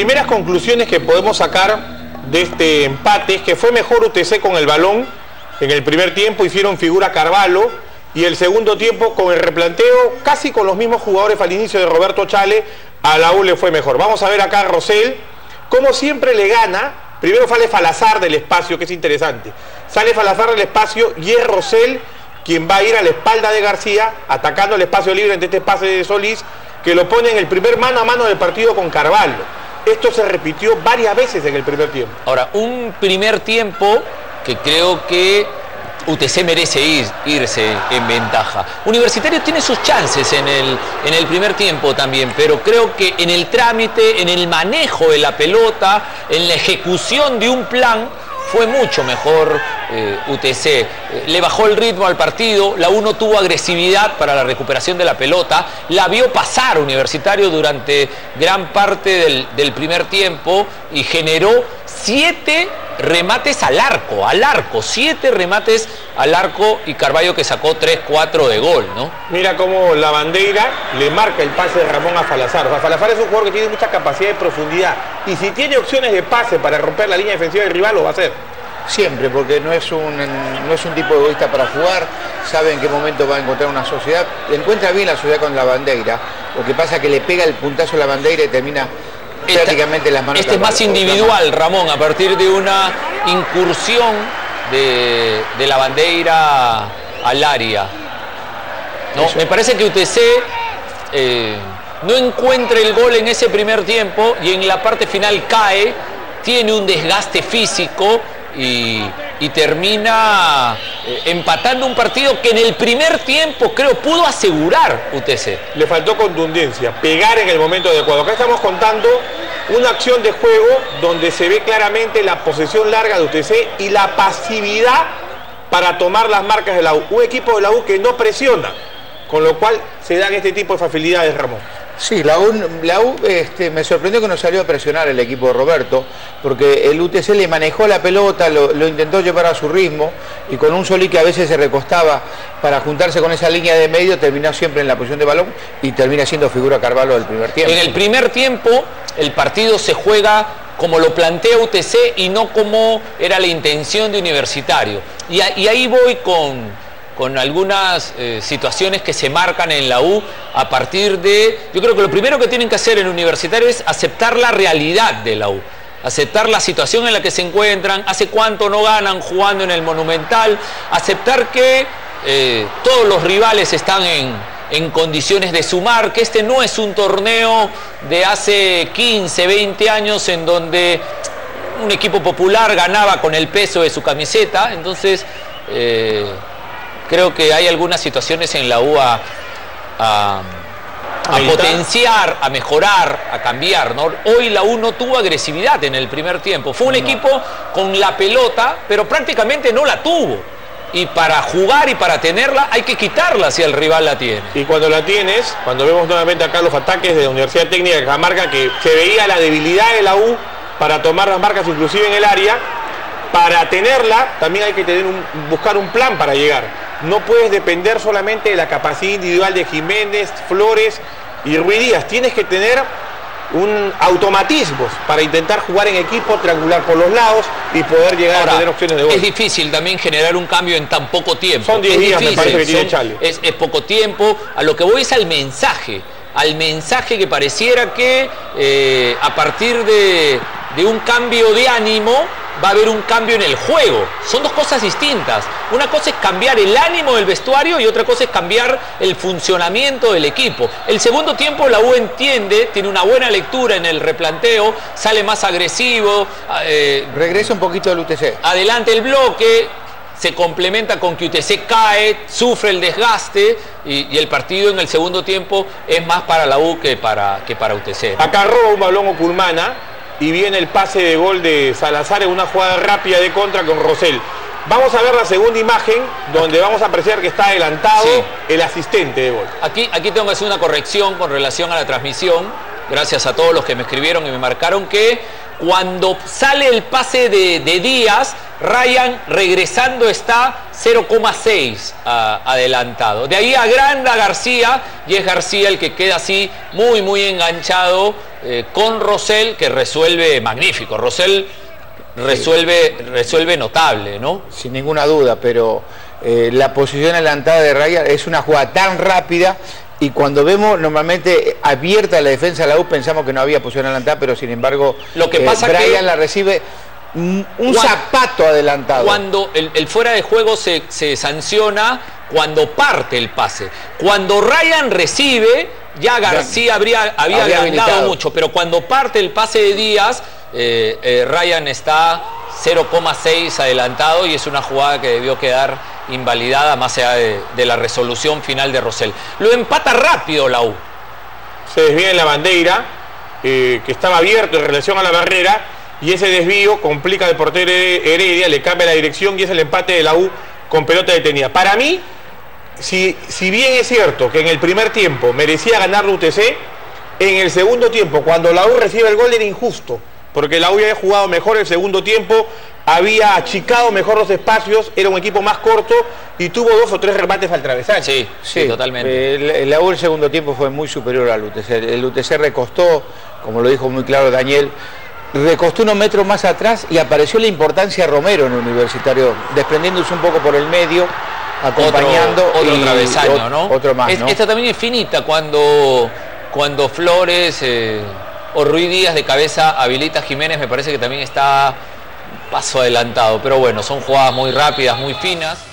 primeras conclusiones que podemos sacar de este empate es que fue mejor UTC con el balón. En el primer tiempo hicieron figura Carvalho y el segundo tiempo con el replanteo, casi con los mismos jugadores al inicio de Roberto Chale, a la U le fue mejor. Vamos a ver acá a Rosell, como siempre le gana. Primero sale Falazar del espacio, que es interesante. Sale Falazar del espacio y es Rosell quien va a ir a la espalda de García, atacando el espacio libre ante este pase de Solís, que lo pone en el primer mano a mano del partido con Carvalho. Esto se repitió varias veces en el primer tiempo. Ahora, un primer tiempo que creo que UTC merece irse en ventaja. Universitario tiene sus chances en el primer tiempo también, pero creo que en el trámite, en el manejo de la pelota, en la ejecución de un plan, fue mucho mejor UTC. Le bajó el ritmo al partido, la U no tuvo agresividad para la recuperación de la pelota, la vio pasar Universitario durante gran parte del primer tiempo y generó 7 remates al arco, 7 remates al arco y Carvalho que sacó 3-4 de gol, ¿no? Mira cómo la Bandeira le marca el pase de Ramón a Falazar. O sea, Falazar es un jugador que tiene mucha capacidad de profundidad y si tiene opciones de pase para romper la línea defensiva del rival lo va a hacer. Siempre, porque no es un tipo egoísta para jugar, sabe en qué momento va a encontrar una sociedad, encuentra bien la sociedad con la Bandeira, lo que pasa es que le pega el puntazo a la Bandeira y termina prácticamente las manos. Este es más individual, Ramón, a partir de una incursión de la Bandeira al área. ¿No? Me parece que UTC no encuentra el gol en ese primer tiempo y en la parte final cae, tiene un desgaste físico y termina empatando un partido que en el primer tiempo creo pudo asegurar UTC. Le faltó contundencia, pegar en el momento adecuado. Acá estamos contando una acción de juego donde se ve claramente la posesión larga de UTC y la pasividad para tomar las marcas de la U. Un equipo de la U que no presiona, con lo cual se dan este tipo de facilidades, Ramón. Sí, la U me sorprendió que no salió a presionar el equipo de Roberto, porque el UTC le manejó la pelota, lo intentó llevar a su ritmo, y con un Solís que a veces se recostaba para juntarse con esa línea de medio, terminó siempre en la posición de balón y termina siendo figura Carvalho del primer tiempo. En el primer tiempo el partido se juega como lo plantea UTC y no como era la intención de Universitario. Y ahí voy con algunas situaciones que se marcan en la U a partir de... Yo creo que lo primero que tienen que hacer en Universitario es aceptar la realidad de la U, aceptar la situación en la que se encuentran, hace cuánto no ganan jugando en el Monumental, aceptar que todos los rivales están en condiciones de sumar, que este no es un torneo de hace 15, 20 años en donde un equipo popular ganaba con el peso de su camiseta. Entonces creo que hay algunas situaciones en la U a potenciar, a mejorar, a cambiar, ¿no? Hoy la U no tuvo agresividad en el primer tiempo. Fue un equipo con la pelota, pero prácticamente no la tuvo. Y para jugar y para tenerla hay que quitarla si el rival la tiene. Y cuando la tienes, cuando vemos nuevamente acá los ataques de la Universidad Técnica de Cajamarca, que se veía la debilidad de la U para tomar las marcas inclusive en el área, para tenerla también hay que buscar un plan para llegar. No puedes depender solamente de la capacidad individual de Jiménez, Flores y Ruiz Díaz. Tienes que tener automatismos para intentar jugar en equipo, triangular por los lados y poder llegar a tener opciones de gol. Es difícil también generar un cambio en tan poco tiempo. Son 10 días, me parece que tiene Chale. Es poco tiempo. A lo que voy es al mensaje que pareciera que a partir de un cambio de ánimo va a haber un cambio en el juego. Son dos cosas distintas. Una cosa es cambiar el ánimo del vestuario y otra cosa es cambiar el funcionamiento del equipo. El segundo tiempo la U entiende, tiene una buena lectura en el replanteo, sale más agresivo. Regresa un poquito al UTC. Adelante el bloque, se complementa con que UTC cae, sufre el desgaste y el partido en el segundo tiempo es más para la U que para UTC, ¿no? Acá roba un balón Oculmana y viene el pase de gol de Salazar en una jugada rápida de contra con Rosell. Vamos a ver la segunda imagen donde vamos a apreciar que está adelantado el asistente de gol. Aquí tengo que hacer una corrección con relación a la transmisión. Gracias a todos los que me escribieron y me marcaron que cuando sale el pase de Díaz, Ryan regresando está 0,6 adelantado. De ahí agranda García y es García el que queda así muy enganchado con Rosell, que resuelve magnífico. Rosell resuelve notable, ¿no? Sin ninguna duda, pero la posición adelantada de Ryan es una jugada tan rápida, y cuando vemos normalmente abierta la defensa de la U pensamos que no había posición adelantada, pero sin embargo lo que pasa Brian que la recibe un zapato adelantado. Cuando el fuera de juego se sanciona cuando parte el pase. Cuando Ryan recibe, ya García había agrandado mucho, pero cuando parte el pase de Díaz, Ryan está 0,6 adelantado, y es una jugada que debió quedar invalidada más allá de la resolución final de Rosell. Lo empata rápido la U. Se desvía en la bandera, que estaba abierto en relación a la barrera, y ese desvío complica al portero Heredia, le cambia la dirección, y es el empate de la U con pelota detenida. Para mí, si bien es cierto que en el primer tiempo merecía ganar la UTC, en el segundo tiempo, cuando la U recibe el gol, era injusto, porque la U había jugado mejor el segundo tiempo, había achicado mejor los espacios, era un equipo más corto y tuvo 2 o 3 remates al travesaño. Sí, totalmente. La U el segundo tiempo fue muy superior al UTC. El UTC recostó, como lo dijo muy claro Daniel, recostó unos metros más atrás, y apareció la importancia de Romero en el Universitario, desprendiéndose un poco por el medio, acompañando. Otro travesaño, ¿no? Otro más, ¿no? Esta también es finita cuando Flores o Ruiz Díaz de cabeza habilita a Jiménez, me parece que también está paso adelantado, pero bueno, son jugadas muy rápidas, muy finas.